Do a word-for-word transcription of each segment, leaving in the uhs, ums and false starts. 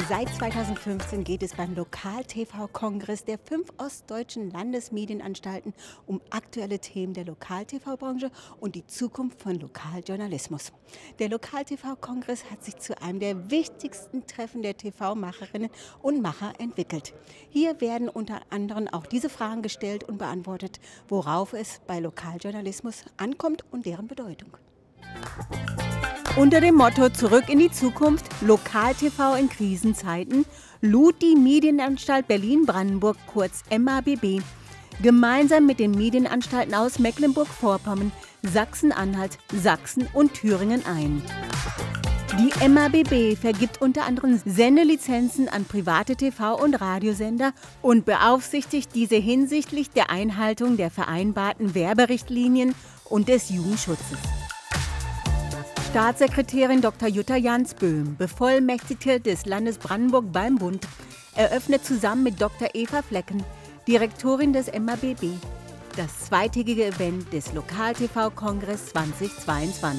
Seit zweitausendfünfzehn geht es beim Lokal-T V-Kongress der fünf ostdeutschen Landesmedienanstalten um aktuelle Themen der Lokal-T V-Branche und die Zukunft von Lokaljournalismus. Der Lokal-T V-Kongress hat sich zu einem der wichtigsten Treffen der T V-Macherinnen und Macher entwickelt. Hier werden unter anderem auch diese Fragen gestellt und beantwortet, worauf es bei Lokaljournalismus ankommt und deren Bedeutung. Unter dem Motto Zurück in die Zukunft, Lokal-T V in Krisenzeiten, lud die Medienanstalt Berlin-Brandenburg, kurz M A B B, gemeinsam mit den Medienanstalten aus Mecklenburg-Vorpommern, Sachsen-Anhalt, Sachsen und Thüringen ein. Die M A B B vergibt unter anderem Sendelizenzen an private T V- und Radiosender und beaufsichtigt diese hinsichtlich der Einhaltung der vereinbarten Werberichtlinien und des Jugendschutzes. Staatssekretärin Doktor Jutta Jansböhm, Bevollmächtigte des Landes Brandenburg beim Bund, eröffnet zusammen mit Doktor Eva Flecken, Direktorin des M A B B, das zweitägige Event des Lokal-T V-Kongress zweitausendzweiundzwanzig.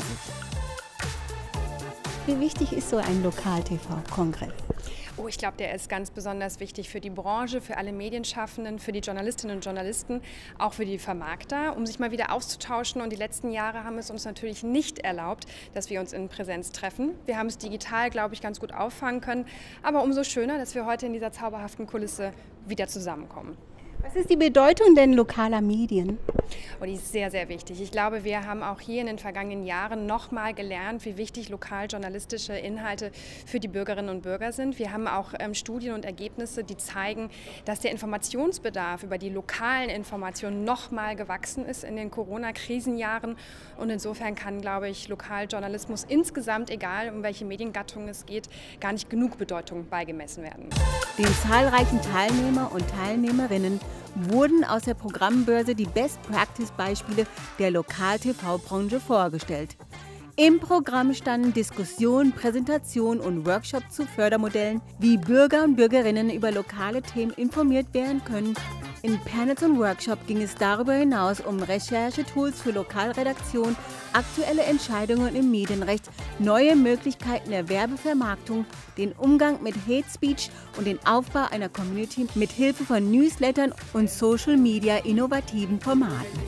Wie wichtig ist so ein Lokal-T V-Kongress? Oh, ich glaube, der ist ganz besonders wichtig für die Branche, für alle Medienschaffenden, für die Journalistinnen und Journalisten, auch für die Vermarkter, um sich mal wieder auszutauschen. Und die letzten Jahre haben es uns natürlich nicht erlaubt, dass wir uns in Präsenz treffen. Wir haben es digital, glaube ich, ganz gut auffangen können. Aber umso schöner, dass wir heute in dieser zauberhaften Kulisse wieder zusammenkommen. Was ist die Bedeutung denn lokaler Medien? Oh, die ist sehr, sehr wichtig. Ich glaube, wir haben auch hier in den vergangenen Jahren noch mal gelernt, wie wichtig lokaljournalistische Inhalte für die Bürgerinnen und Bürger sind. Wir haben auch ähm, Studien und Ergebnisse, die zeigen, dass der Informationsbedarf über die lokalen Informationen noch mal gewachsen ist in den Corona-Krisenjahren. Und insofern kann, glaube ich, Lokaljournalismus insgesamt, egal um welche Mediengattung es geht, gar nicht genug Bedeutung beigemessen werden. Den zahlreichen Teilnehmer und Teilnehmerinnen wurden aus der Programmbörse die Best-Practice-Beispiele der Lokal-T V-Branche vorgestellt. Im Programm standen Diskussionen, Präsentationen und Workshops zu Fördermodellen, wie Bürger und Bürgerinnen über lokale Themen informiert werden können. In Panels und Workshop ging es darüber hinaus um Recherchetools für Lokalredaktion, aktuelle Entscheidungen im Medienrecht, neue Möglichkeiten der Werbevermarktung, den Umgang mit Hate Speech und den Aufbau einer Community mit Hilfe von Newslettern und Social Media innovativen Formaten.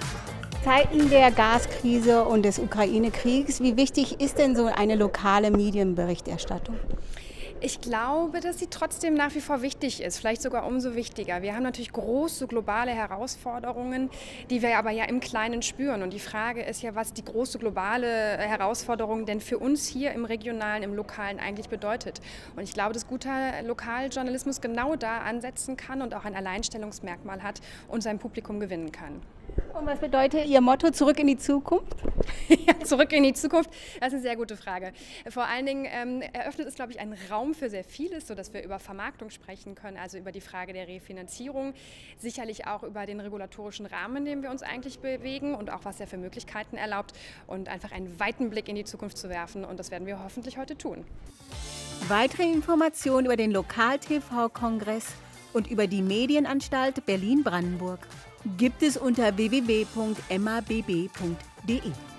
Zeiten der Gaskrise und des Ukraine-Kriegs, wie wichtig ist denn so eine lokale Medienberichterstattung? Ich glaube, dass sie trotzdem nach wie vor wichtig ist, vielleicht sogar umso wichtiger. Wir haben natürlich große globale Herausforderungen, die wir aber ja im Kleinen spüren. Und die Frage ist ja, was die große globale Herausforderung denn für uns hier im Regionalen, im Lokalen eigentlich bedeutet. Und ich glaube, dass guter Lokaljournalismus genau da ansetzen kann und auch ein Alleinstellungsmerkmal hat und sein Publikum gewinnen kann. Und was bedeutet Ihr Motto Zurück in die Zukunft? Ja, zurück in die Zukunft, das ist eine sehr gute Frage. Vor allen Dingen ähm, eröffnet es, glaube ich, einen Raum für sehr vieles, sodass wir über Vermarktung sprechen können, also über die Frage der Refinanzierung, sicherlich auch über den regulatorischen Rahmen, in dem wir uns eigentlich bewegen und auch was er für Möglichkeiten erlaubt und einfach einen weiten Blick in die Zukunft zu werfen, und das werden wir hoffentlich heute tun. Weitere Informationen über den Lokal-T V-Kongress und über die Medienanstalt Berlin-Brandenburg gibt es unter w w w punkt m a b b punkt d e.